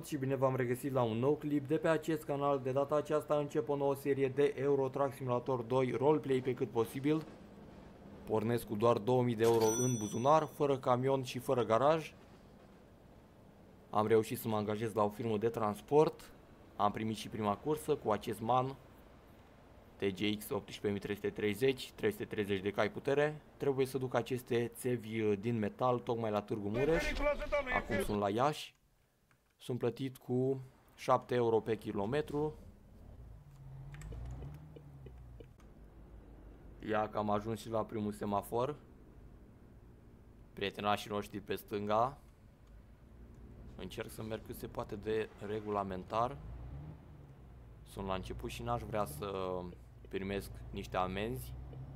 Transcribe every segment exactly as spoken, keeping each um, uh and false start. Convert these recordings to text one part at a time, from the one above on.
și bine v-am regăsit la un nou clip de pe acest canal. De data aceasta încep o nouă serie de Euro Truck Simulator doi roleplay pe cât posibil. Pornesc cu doar două mii de euro în buzunar, fără camion și fără garaj. Am reușit să mă angajez la o firmă de transport. Am primit și prima cursă cu acest MAN T G X optsprezece mii trei sute treizeci, trei sute treizeci de cai putere. Trebuie să duc aceste țevi din metal tocmai la Târgu Mureș. Acum sunt la Iași. Sunt plătit cu șapte euro pe kilometru. Ia că am ajuns și la primul semafor. Prietenașii noștri pe stânga. Încerc să merg cât se poate de regulamentar. Sunt la început și n-aș vrea să primesc niște amenzi.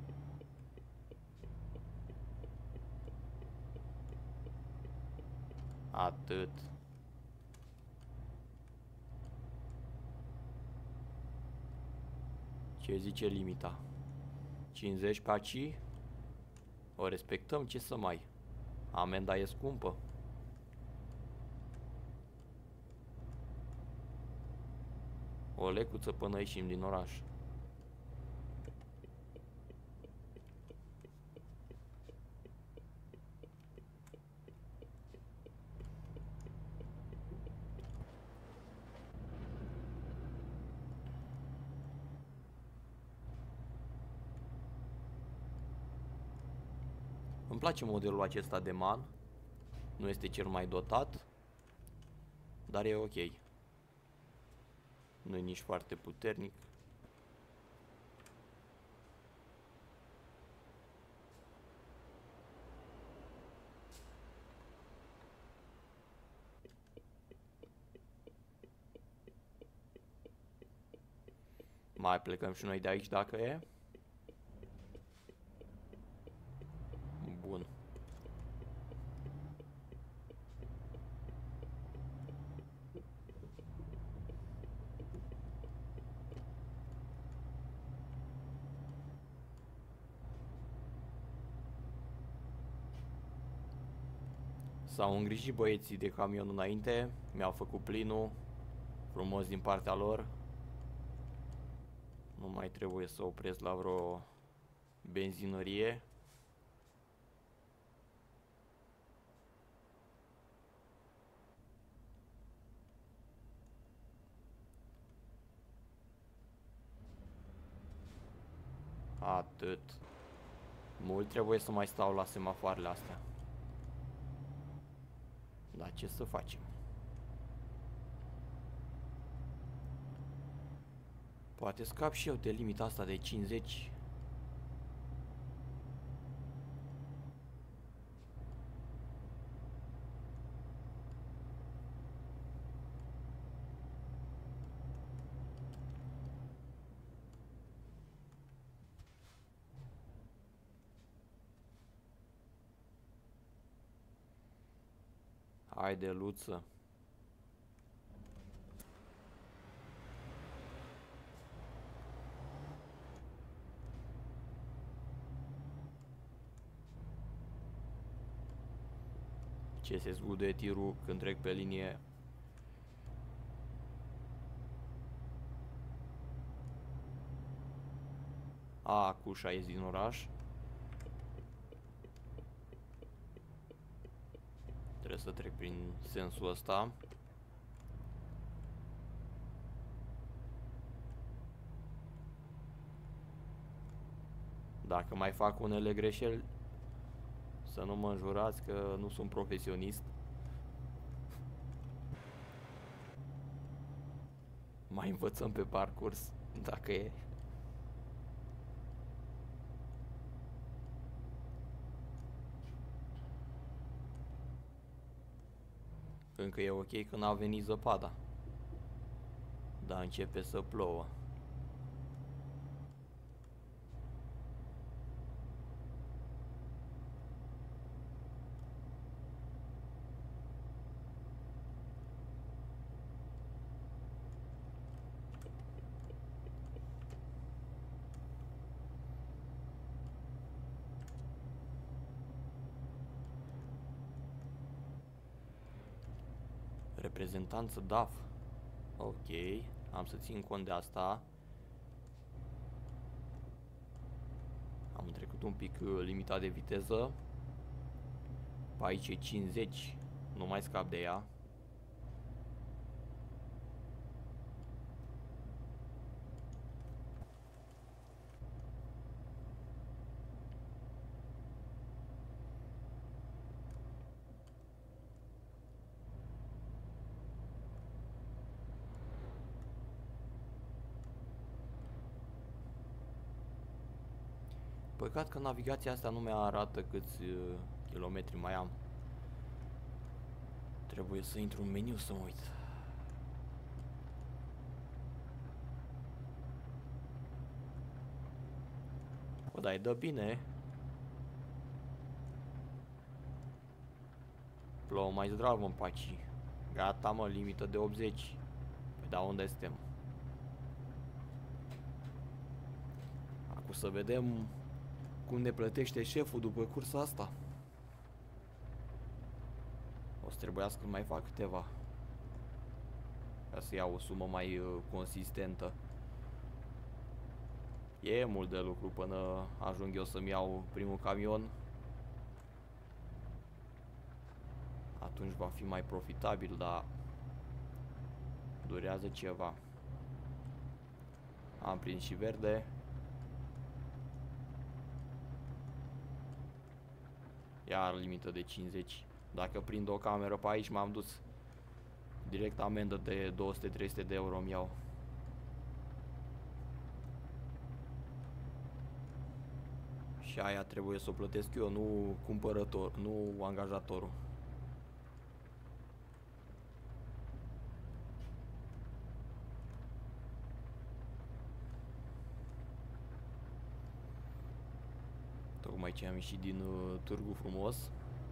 Atât. Ce zice limita? cincizeci pe aici. O respectăm, ce să mai. Amenda e scumpă. O lecuță până ieșim din oraș. Îmi place modelul acesta de MAN. Nu este cel mai dotat, dar e ok. Nu e nici foarte puternic. Mai plecăm și noi de aici dacă e. Bun. S-au îngrijit băieții de camion înainte. Mi-au făcut plinul frumos din partea lor. Nu mai trebuie să opresc la vreo benzinărie. Atât. Mult trebuie să mai stau la semafoarele astea. Dar ce să facem? Poate scap și eu de limita asta de cincizeci. Haide, Luță. Ce se zgude tirul când trec pe linie. A, cușa ies din oraș. Trebuie să trec prin sensul ăsta. Dacă mai fac unele greșeli, să nu mă înjurați că nu sunt profesionist. Mai învățăm pe parcurs, dacă e. Încă e ok că n-a venit zăpada. Dar începe să plouă. Reprezentanță D A F. Ok, am să țin cont de asta. Am trecut un pic limita de viteză. Pe aici e cincizeci, nu mai scap de ea. Păcat că navigația asta nu mi-arată câți uh, kilometri mai am. Trebuie să intru în meniu să mă uit. Bă, dar e dă bine. Plouă mai zdrav, mă, paci. Gata, mă, limită de optzeci. Păi da, unde suntem? Acum să vedem cum ne plătește șeful după cursa asta. O să trebuiască să mai fac câteva ca să iau o sumă mai uh, consistentă. E mult de lucru până ajung eu să-mi iau primul camion. Atunci va fi mai profitabil, dar durează ceva. Am prins și verde. Iar limită de cincizeci. Dacă prind o cameră pe aici, m-am dus. Direct amendă de două sute trei sute de euro îmi iau. Și aia trebuie să o plătesc eu, nu cumpărător, nu angajatorul. Tocmai ce am ieșit din uh, Târgu Frumos.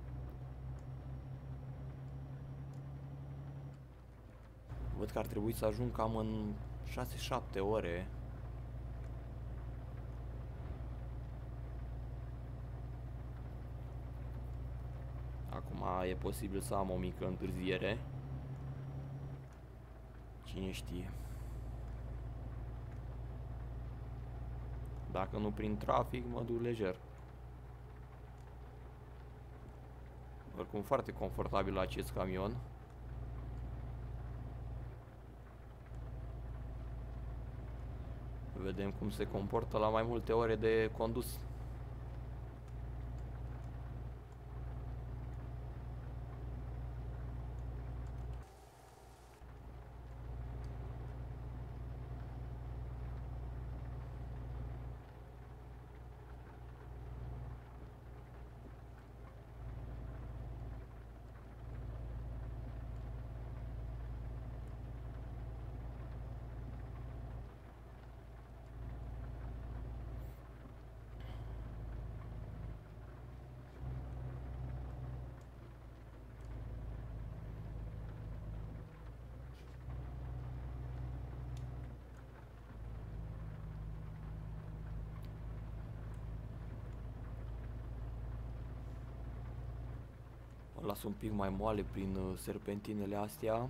Văd că ar trebui să ajung cam în șase șapte ore. Acum e posibil să am o mică întârziere. Cine știe. Dacă nu prin trafic, mă duc lejer. Oricum foarte confortabil acest camion. Vedem cum se comportă la mai multe ore de condus. O las un pic mai moale prin uh, serpentinele astea.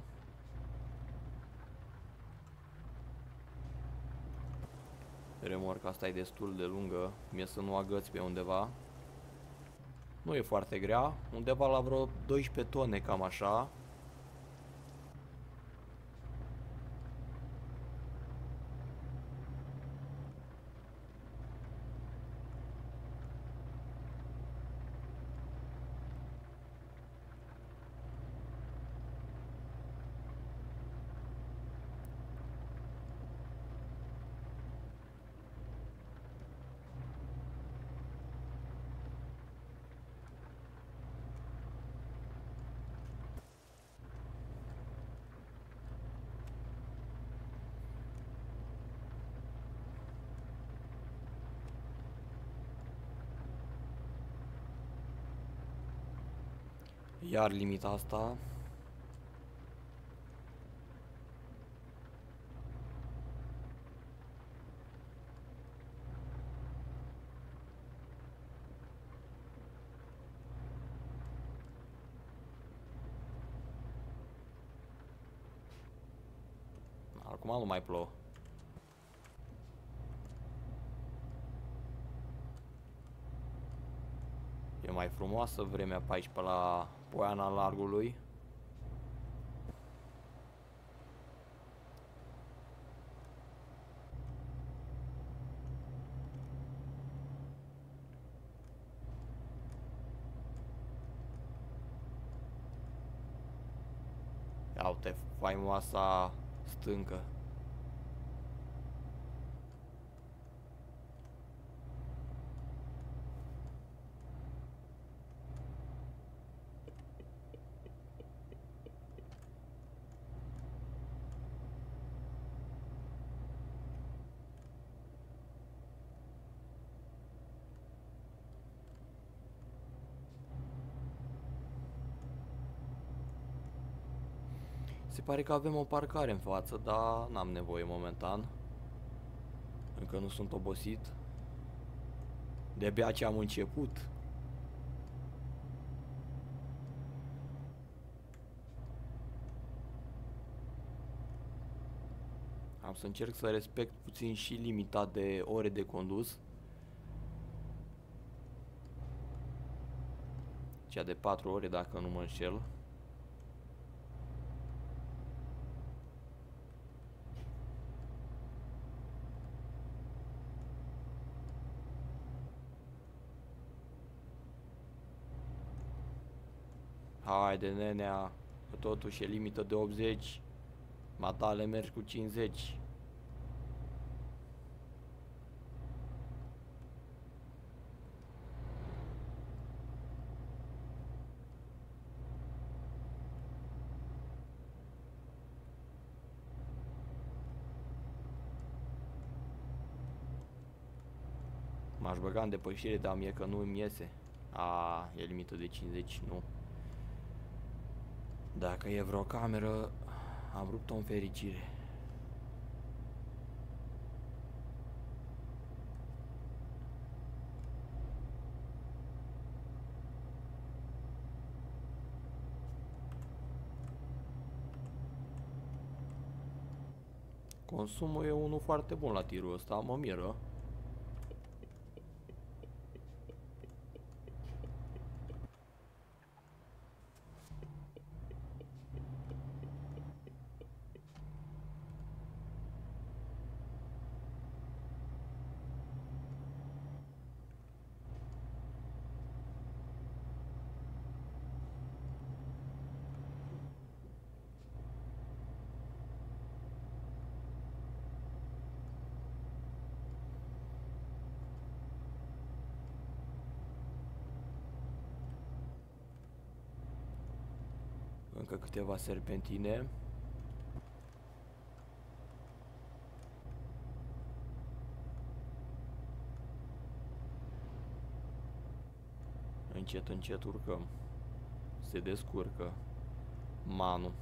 Remorca asta e destul de lungă, mie să nu agăți pe undeva. Nu e foarte grea, undeva la vreo douăsprezece tone, cam așa. Iar limita asta. Acum nu mai plouă. E mai frumoasă vremea pe aici, pe la Poiana Largului. Ia uite, faimoasa stâncă. Se pare că avem o parcare în față, dar n-am nevoie momentan. Încă nu sunt obosit. De-abia ce am început. Am să încerc să respect puțin și limita de ore de condus. Cea de patru ore, dacă nu mă înșel. Haide, nenea, că totuși e limită de optzeci. Matale mergi cu cincizeci. M-aș băga în depășire, dar mie că nu îmi iese. A, e limită de cincizeci, nu. Dacă e vreo cameră, am rupt-o în fericire. Consumul e unul foarte bun la tirul ăsta, mă miră. Încă câteva serpentine. Încet, încet urcăm. Se descurcă Manu.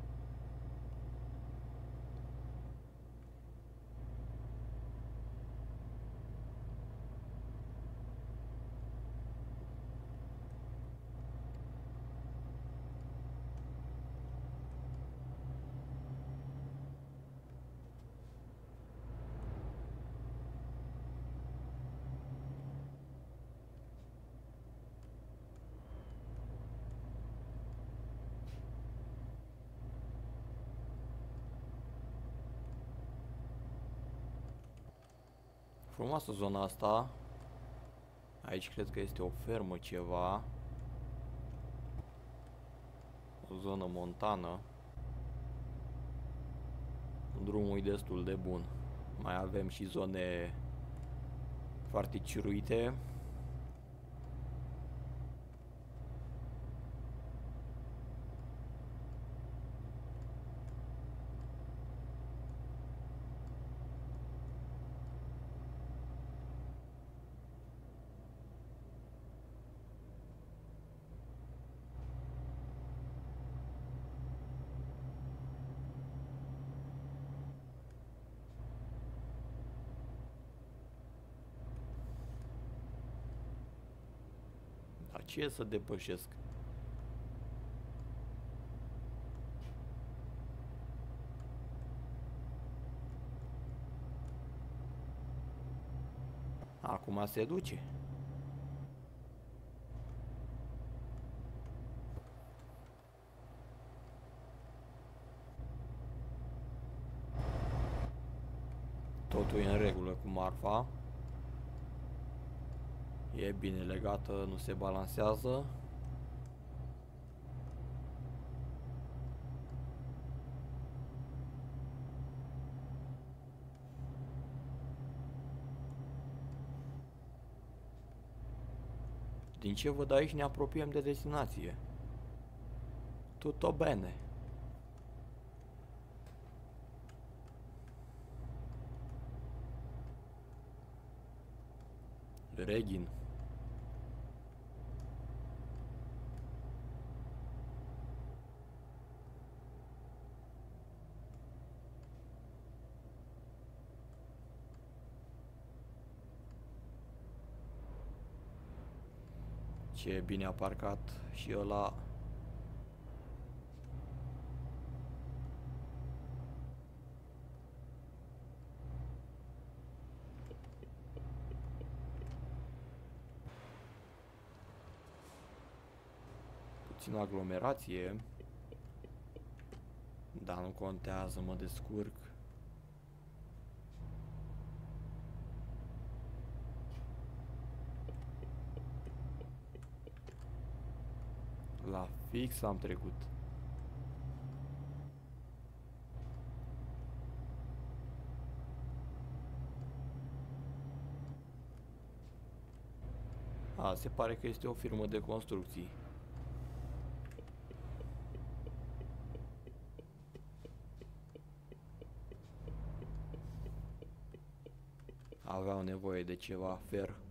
Frumoasă zona asta. Aici cred că este o fermă ceva. O zonă montană. Drumul e destul de bun. Mai avem și zone foarte ciruite. Dar ce e să depășesc? Acum se duce. Totul e în regulă cu marfa. E bine legată, nu se balansează. Din ce văd aici, ne apropiem de destinație. Tutto bene. Reghin. Ce bine a parcat și ăla. Puțin aglomerație. Dar nu contează, mă descurc. La fix am trecut. A, se pare că este o firmă de construcții. Aveau nevoie de ceva fer.